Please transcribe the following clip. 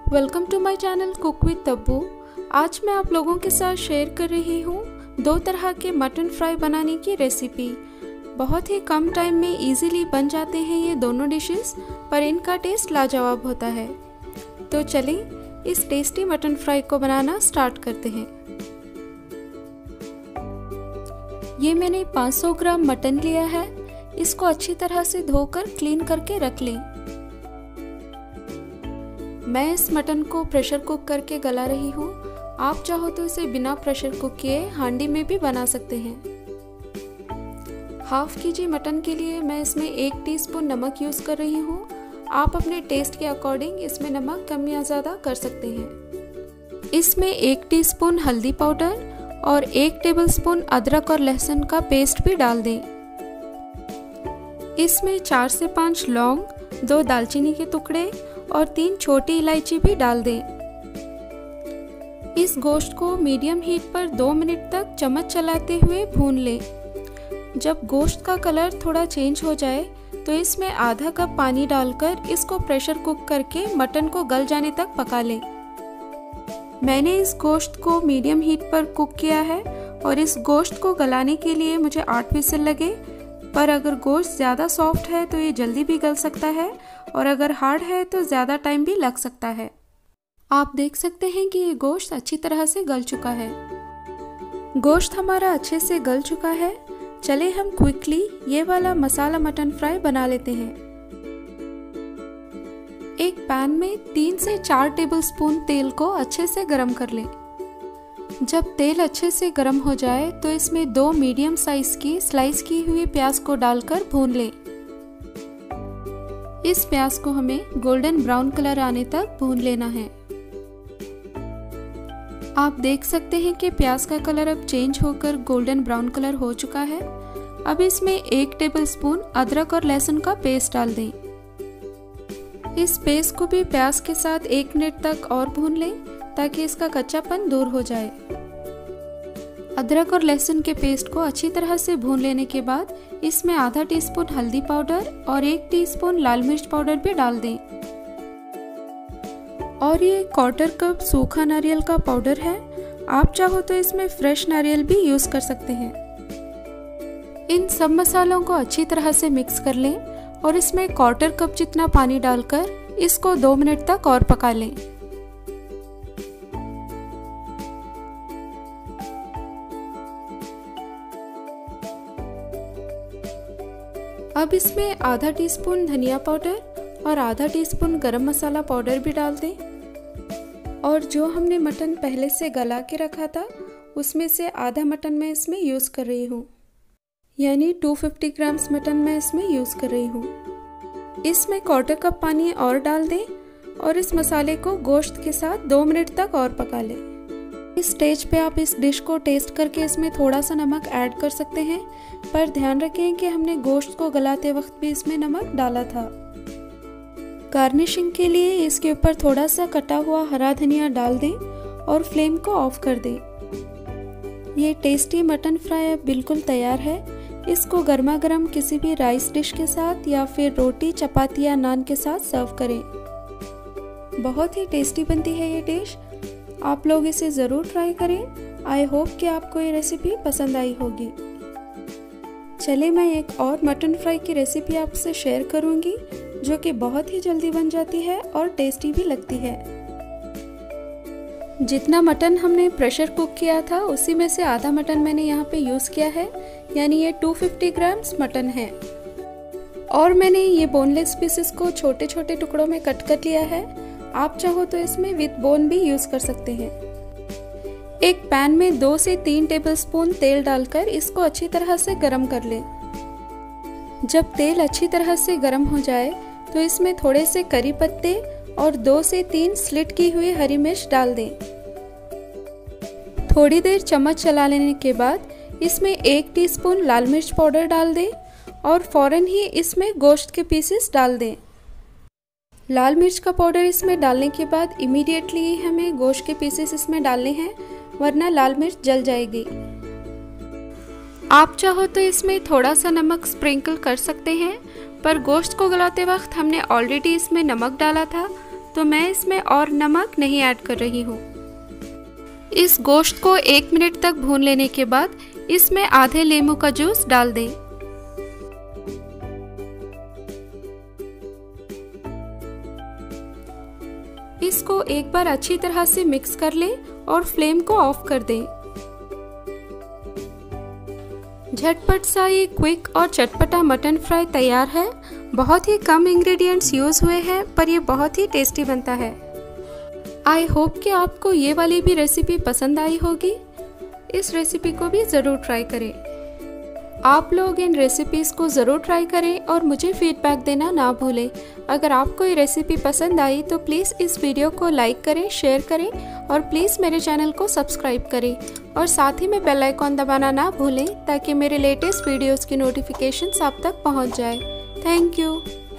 Welcome to my channel cook with Tabbu. आज मैं आप लोगों के साथ शेयर कर रही हूँ 2 तरह के मटन फ्राई बनाने की रेसिपी। बहुत ही कम टाइम में इजीली बन जाते हैं ये दोनों डिशेस, पर इनका टेस्ट लाजवाब होता है। तो चलें इस टेस्टी मटन फ्राई को बनाना स्टार्ट करते हैं। ये मैंने 500 ग्राम मटन लिया है। इसको अच्छी तरह से धोकर क्लीन करके रख लें। मैं इस मटन को प्रेशर कुक करके गला रही हूँ। आप चाहो तो इसे बिना प्रेशर कुक किए हांडी में भी बना सकते हैं। हाफ केजी मटन के लिए मैं इसमें 1 टीस्पून नमक यूज़ कर रही हूँ। आप अपने टेस्ट के अकॉर्डिंग इसमें नमक कम या ज़्यादा कर सकते हैं। इसमें 1 टीस्पून हल्दी पाउडर और 1 टेबलस्पून अदरक और लहसुन का पेस्ट भी डाल दें। इसमें 4 से 5 लौंग, 2 दालचीनी के टुकड़े और 3 छोटी इलायची भी डाल दें। इस गोश्त को मीडियम हीट पर 2 मिनट तक चम्मच चलाते हुए भून लें। जब गोश्त का कलर थोड़ा चेंज हो जाए तो इसमें आधा कप पानी डालकर इसको प्रेशर कुक करके मटन को गल जाने तक पका लें। मैंने इस गोश्त को मीडियम हीट पर कुक किया है और इस गोश्त को गलाने के लिए मुझे 8 विसल लगे। पर अगर गोश्त ज़्यादा सॉफ्ट है तो ये जल्दी भी गल सकता है और अगर हार्ड है तो ज़्यादा टाइम भी लग सकता है। आप देख सकते हैं कि ये गोश्त अच्छी तरह से गल चुका है। गोश्त हमारा अच्छे से गल चुका है। चले हम क्विकली ये वाला मसाला मटन फ्राई बना लेते हैं। एक पैन में 3 से 4 टेबलस्पून तेल को अच्छे से गरम कर लें। जब तेल अच्छे से गर्म हो जाए तो इसमें 2 मीडियम साइज की स्लाइस की हुई प्याज को डालकर भून लें। इस प्याज को हमें गोल्डन ब्राउन कलर आने तक भून लेना है। आप देख सकते हैं कि प्याज का कलर अब चेंज होकर गोल्डन ब्राउन कलर हो चुका है। अब इसमें 1 टेबलस्पून अदरक और लहसुन का पेस्ट डाल दें। इस पेस्ट को भी प्याज के साथ 1 मिनट तक और भून लें ताकि इसका कच्चापन दूर हो जाए। अदरक और लहसुन के पेस्ट को अच्छी तरह से भून लेने के बाद इसमें आधा टीस्पून हल्दी पाउडर और 1 टीस्पून लाल मिर्च पाउडर भी डाल दें। और ये 1/4 कप सूखा नारियल का पाउडर है। आप चाहो तो इसमें फ्रेश नारियल भी यूज कर सकते हैं। इन सब मसालों को अच्छी तरह से मिक्स कर लें और इसमें 1/4 कप जितना पानी डालकर इसको 2 मिनट तक और पका लें। अब इसमें आधा टीस्पून धनिया पाउडर और आधा टीस्पून गरम मसाला पाउडर भी डाल दें। और जो हमने मटन पहले से गला के रखा था उसमें से आधा मटन मैं इसमें यूज़ कर रही हूँ, यानी 250 ग्राम्स मटन मैं इसमें यूज़ कर रही हूँ। इसमें 1/4 कप पानी और डाल दें और इस मसाले को गोश्त के साथ 2 मिनट तक और पका लें। इस स्टेज पे आप इस डिश को टेस्ट करके इसमें थोड़ा सा नमक ऐड कर सकते हैं, पर ध्यान रखें कि हमने गोश्त को गलाते वक्त भी इसमें नमक डाला था। गार्निशिंग के लिए इसके ऊपर थोड़ा सा कटा हुआ हरा धनिया डाल दें और फ्लेम को ऑफ कर दें। ये टेस्टी मटन फ्राई अब बिल्कुल तैयार है। इसको गर्मा गर्म किसी भी राइस डिश के साथ या फिर रोटी, चपाती या नान के साथ सर्व करें। बहुत ही टेस्टी बनती है ये डिश। आप लोग इसे ज़रूर ट्राई करें। आई होप कि आपको ये रेसिपी पसंद आई होगी। चलिए मैं एक और मटन फ्राई की रेसिपी आपसे शेयर करूंगी जो कि बहुत ही जल्दी बन जाती है और टेस्टी भी लगती है। जितना मटन हमने प्रेशर कुक किया था उसी में से आधा मटन मैंने यहाँ पे यूज़ किया है, यानी ये 250 ग्राम्स मटन है। और मैंने ये बोनलेस पीसेस को छोटे छोटे टुकड़ों में कट कर लिया है। आप चाहो तो इसमें विद बोन भी यूज कर सकते हैं। एक पैन में 2 से 3 टेबलस्पून तेल डालकर इसको अच्छी तरह से गरम कर लें। जब तेल अच्छी तरह से गरम हो जाए तो इसमें थोड़े से करी पत्ते और 2 से 3 स्लिट की हुई हरी मिर्च डाल दें। थोड़ी देर चम्मच चला लेने के बाद इसमें 1 टीस्पून लाल मिर्च पाउडर डाल दें और फौरन ही इसमें गोश्त के पीसेस डाल दें। लाल मिर्च का पाउडर इसमें डालने के बाद इमीडिएटली हमें गोश्त के पीसेस इसमें डालने हैं, वरना लाल मिर्च जल जाएगी। आप चाहो तो इसमें थोड़ा सा नमक स्प्रिंकल कर सकते हैं, पर गोश्त को गलाते वक्त हमने ऑलरेडी इसमें नमक डाला था, तो मैं इसमें और नमक नहीं ऐड कर रही हूँ। इस गोश्त को 1 मिनट तक भून लेने के बाद इसमें आधे नींबू का जूस डाल दें। इसको एक बार अच्छी तरह से मिक्स कर लें और फ्लेम को ऑफ कर दें। झटपट सा ये क्विक और चटपटा मटन फ्राई तैयार है। बहुत ही कम इंग्रेडिएंट्स यूज हुए हैं पर ये बहुत ही टेस्टी बनता है। आई होप कि आपको ये वाली भी रेसिपी पसंद आई होगी। इस रेसिपी को भी ज़रूर ट्राई करें। आप लोग इन रेसिपीज़ को ज़रूर ट्राई करें और मुझे फीडबैक देना ना भूलें। अगर आपको ये रेसिपी पसंद आई तो प्लीज़ इस वीडियो को लाइक करें, शेयर करें और प्लीज़ मेरे चैनल को सब्सक्राइब करें और साथ ही में बेल आइकॉन दबाना ना भूलें ताकि मेरे लेटेस्ट वीडियोज़ की नोटिफिकेशंस आप तक पहुंच जाए। Thank you.